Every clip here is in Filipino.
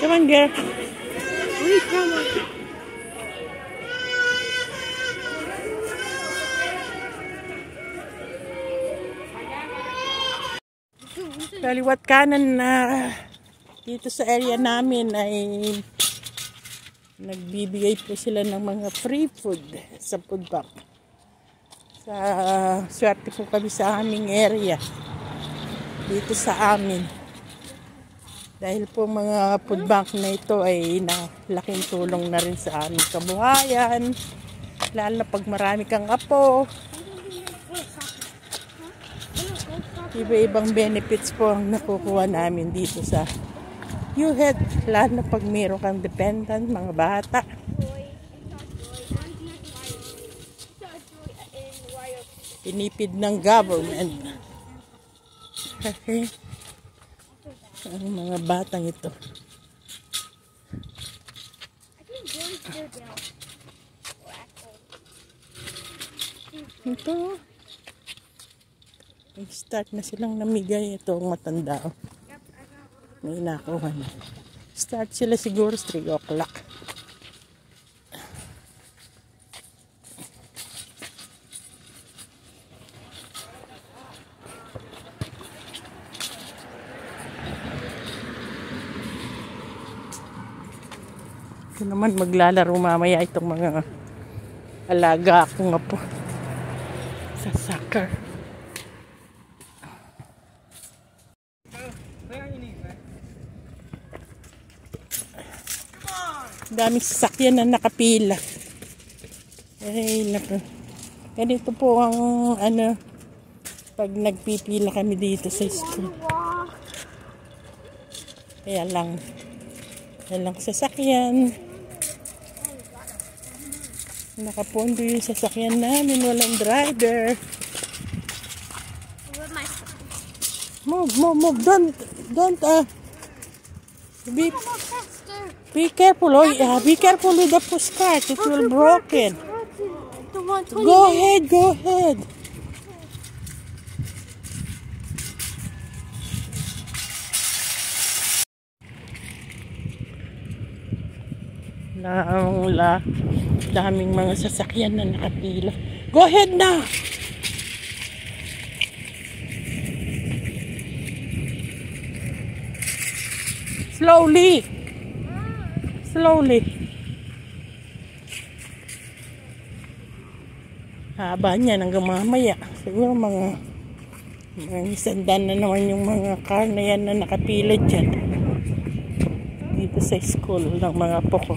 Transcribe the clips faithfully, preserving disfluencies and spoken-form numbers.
Come on, girl. Wait, come on. Kaliwat kanan na dito sa area namin ay nagbibigay po sila ng mga free food sa food bank. Sa swerte po kami sa aming area dito sa amin. Dahil po mga food bank na ito ay laking tulong na rin sa aming kabuhayan. Lalo na pag marami kang apo. Iba-ibang benefits po ang nakukuha namin dito sa U H E D. Lalo na pag mayroon kang dependent, mga bata. Pinipid ng government. Okay. Ang mga batang ito. Ito. Start na silang namigay. Ito ang matanda. May nakuha na. Start sila siguro three o'clock. Ito naman maglalaro mamaya itong mga alaga ako nga po sa soccer. Daming sasakyan na nakapila. Ay, naku. Ganito po ang ano pag nagpipila kami dito sa school. Kaya lang kaya lang sasakyan. Nakapondo yung sasakyan namin, walang driver. Move, move, move. Don't, don't, uh, be, be careful. Oh, yeah, be careful with the pushcart. It will broken. Go ahead, go ahead. Naula, daming mga sasakyan na nakapila. Go ahead na. Slowly. Slowly. Haba niya hanggang mamaya. Siguro mga mga sandan na naman yung mga car na yan na nakapila dyan. Dito sa school ng mga poko.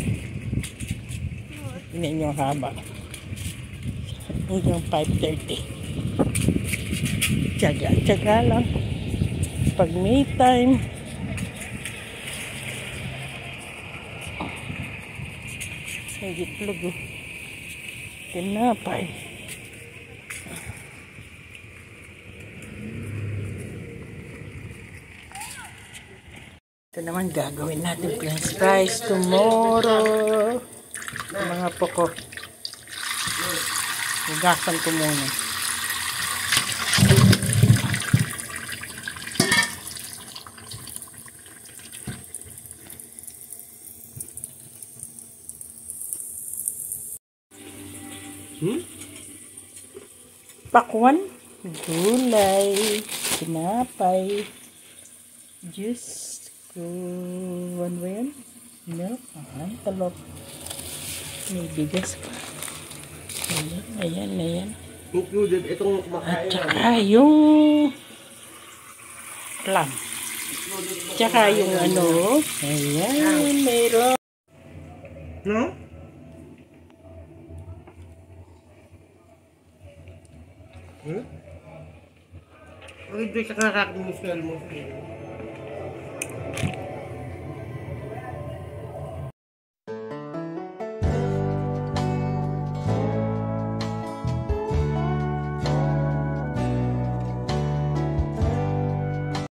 Tingnan yung haba. Hanggang five thirty. Tiyaga, tiyaga lang. Pag may time. Ang gitlog oh. Tinapay. Ito naman gagawin natin french fries tomorrow. Mga poko. Hugasan ko muna. Hmm? Pakwan, gulay, tinapay, juice, ano ba yan? Milk, antalop, may bigas pa. Ayan, ayan, ayan. Included itong kumakain. At saka yung clam. Tsaka yung ano, ayan, mayroon. No? Hmm? Ay, di ka kakakumuskal mo.